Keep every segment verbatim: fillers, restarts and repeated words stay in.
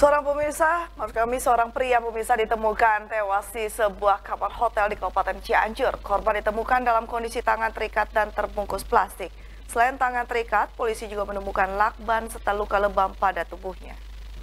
Seorang pemirsa, maksud kami seorang pria pemirsa ditemukan tewas di sebuah kamar hotel di Kabupaten Cianjur. Korban ditemukan dalam kondisi tangan terikat dan terbungkus plastik. Selain tangan terikat, polisi juga menemukan lakban serta luka lebam pada tubuhnya.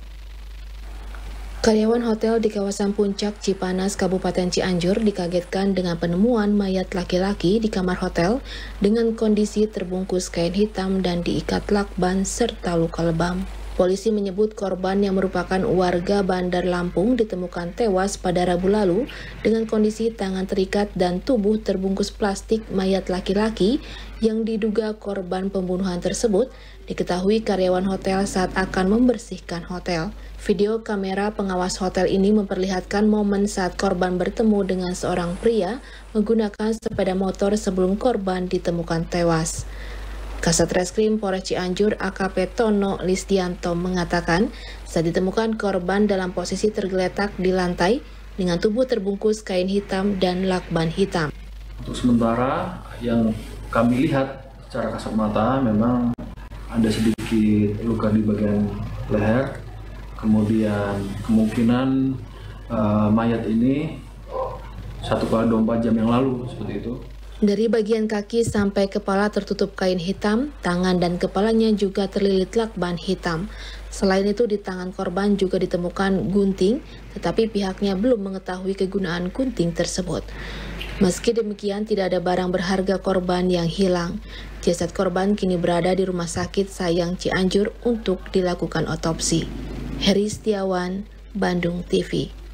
Karyawan hotel di kawasan Puncak, Cipanas, Kabupaten Cianjur dikagetkan dengan penemuan mayat laki-laki di kamar hotel dengan kondisi terbungkus kain hitam dan diikat lakban serta luka lebam. Polisi menyebut korban yang merupakan warga Bandar Lampung ditemukan tewas pada Rabu lalu dengan kondisi tangan terikat dan tubuh terbungkus plastik. Mayat laki-laki yang diduga korban pembunuhan tersebut diketahui karyawan hotel saat akan membersihkan hotel. Video kamera pengawas hotel ini memperlihatkan momen saat korban bertemu dengan seorang pria menggunakan sepeda motor sebelum korban ditemukan tewas. Kasat Reskrim Polres Cianjur A K P Tono Listianto mengatakan saat ditemukan korban dalam posisi tergeletak di lantai dengan tubuh terbungkus kain hitam dan lakban hitam. Untuk sementara yang kami lihat secara kasat mata memang ada sedikit luka di bagian leher, kemudian kemungkinan uh, mayat ini satu kali dua puluh empat jam yang lalu seperti itu. Dari bagian kaki sampai kepala tertutup kain hitam, tangan dan kepalanya juga terlilit lakban hitam. Selain itu di tangan korban juga ditemukan gunting, tetapi pihaknya belum mengetahui kegunaan gunting tersebut. Meski demikian tidak ada barang berharga korban yang hilang. Jasad korban kini berada di Rumah Sakit Sayang Cianjur untuk dilakukan otopsi. Heri Setiawan, Bandung T V.